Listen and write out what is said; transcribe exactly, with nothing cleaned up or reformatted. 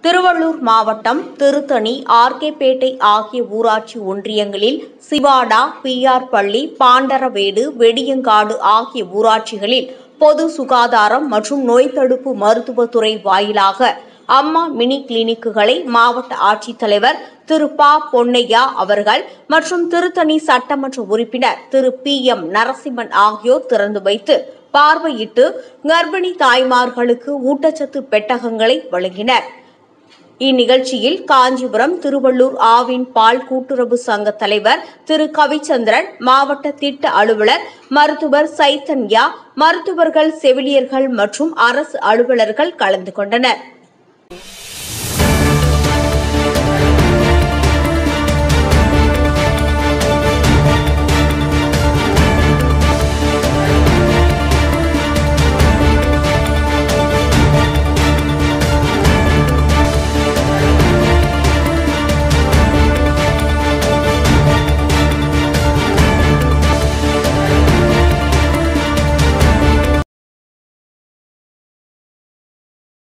திருவள்ளூர் மாவட்டம் திருத்தணி, ஆர்கேபேட்டை ஆகிய ஊராட்சி ஒன்றியங்களில் சிவாடா, பி ஆர் பள்ளி, பாண்டரவேடு, வெடியங்காடு ஆகிய ஊராட்சிகளில் பொது சுகாதாரம் மற்றும் நோய் தடுப்பு மருத்துவத்துறை வாயிலாக அம்மா மினி கிளினிக்குகளை மாவட்ட ஆட்சித்தலைவர் திரு ப பொன்னையா அவர்கள் மற்றும் திருத்தணி சட்டமன்ற உறுப்பினர் திரு பி எம் நரசிம்மன் ஆகியோர் திறந்து வைத்து பார்வையிட்டு கர்ப்பிணி தாய்மார்களுக்கு ஊட்டச்சத்து பெட்டகங்களை வழங்கினர். இந்நிகழ்ச்சியில் காஞ்சிபுரம் திருவள்ளூர் ஆவின் பால் கூட்டுறவு சங்க தலைவர் திரு கவிச்சந்திரன், மாவட்ட திட்ட அலுவலர் மருத்துவர் சைத்தன்யா, மருத்துவர்கள், செவிலியர்கள் மற்றும் அரசு அலுவலர்கள் கலந்து கொண்டனர்.